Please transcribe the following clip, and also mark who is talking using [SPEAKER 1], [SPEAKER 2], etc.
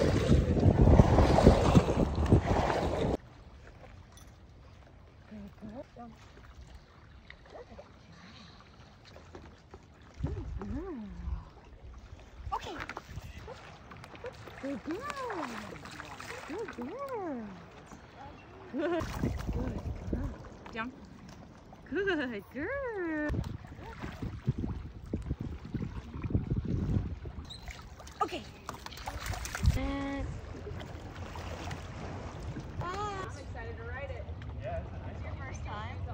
[SPEAKER 1] Okay. Good girl. Good girl. Good. Good girl. Jump. Good girl. Okay. And
[SPEAKER 2] I'm excited to ride it.
[SPEAKER 3] Yeah, it's a nice
[SPEAKER 2] It's your first time?